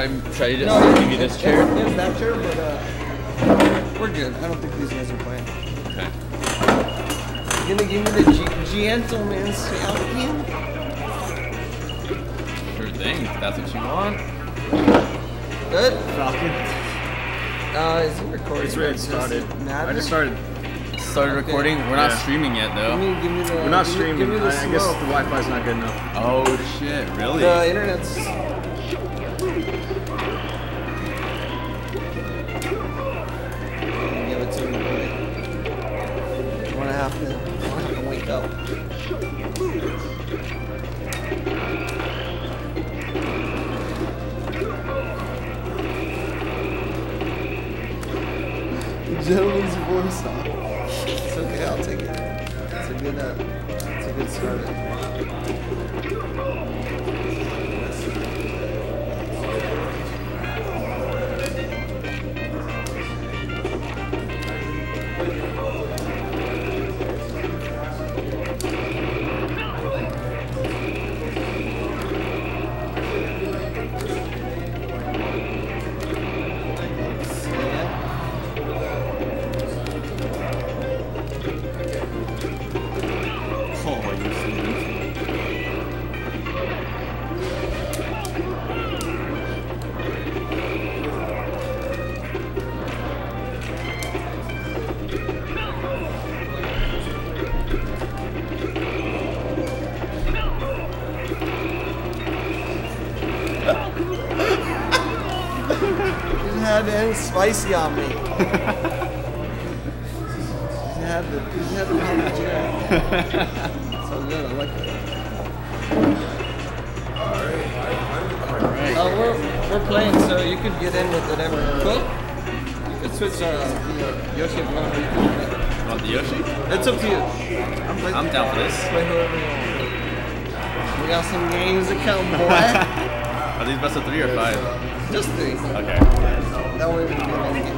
Should I just give you this chair? It's that chair, but we're good. I don't think these guys are playing. Okay. You're gonna give me the gentleman's Falcon? Sure thing. If that's what you want. Good. Falcon. Is it recording? It's ready. Started. I just started Recording. We're not streaming yet, though. Give me the, We're not streaming. Give me the I guess the Wi-Fi's not good enough. Oh shit! Really? The internet's. Give it to me, boy. I'm gonna have to wake up. Gentleman's voice off. It's okay, I'll take it. It's a good start. Had anything spicy on me. He had the chair. So good, I like it. Alright. We're playing, so you could get in with whatever. Cool. You could switch Yoshi if you want. Want the Yoshi? It's up to you. I'm down for this. Play whoever you want. We got some games to come, boy. Are these best of 3 or 5? Just 3. Okay. That way we can get any game.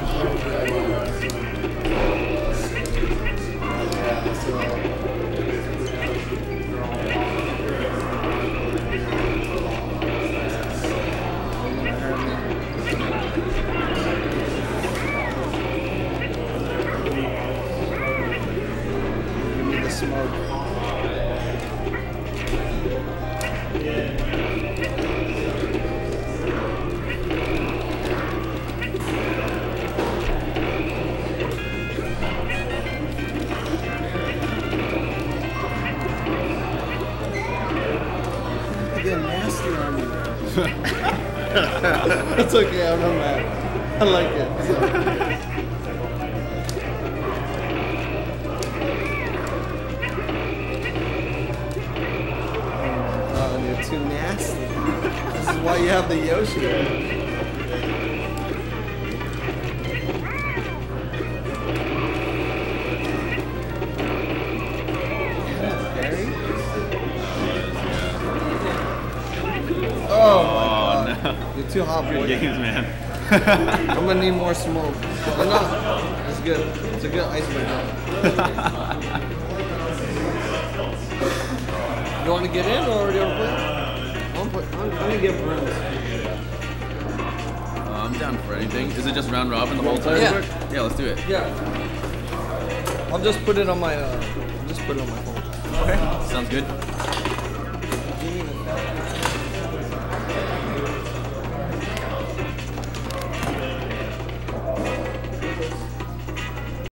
Give me the smoke. It's okay, I'm not mad. I like it. So. Oh, you're too nasty. This is why you have the Yoshi. Oh my god. No. You're too hot, boy. Good games, man. I'm gonna need more smoke. But no, it's good. It's a good icebreaker. You want to get in or do you want to play? I'm gonna get bronze. I'm down for anything. Is it just round robin the whole time? Yeah. Yeah, let's do it. Yeah. I'll just put it on my. Just put it on my phone. Okay. Sounds good.